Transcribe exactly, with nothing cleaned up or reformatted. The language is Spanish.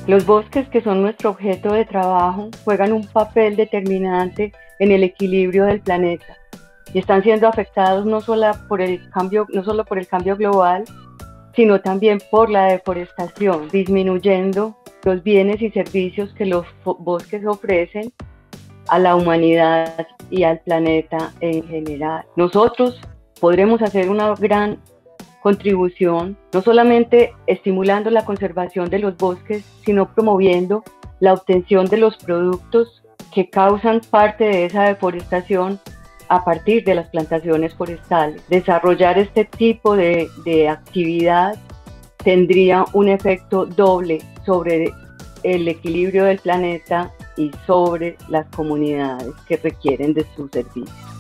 Los bosques, que son nuestro objeto de trabajo, juegan un papel determinante en el equilibrio del planeta y están siendo afectados no solo por el cambio, no solo por el cambio global, sino también por la deforestación, disminuyendo los bienes y servicios que los bosques ofrecen a la humanidad y al planeta en general. Nosotros podremos hacer una gran contribución, no solamente estimulando la conservación de los bosques, sino promoviendo la obtención de los productos que causan parte de esa deforestación a partir de las plantaciones forestales. Desarrollar este tipo de, de actividad tendría un efecto doble sobre el equilibrio del planeta y sobre las comunidades que requieren de sus servicios.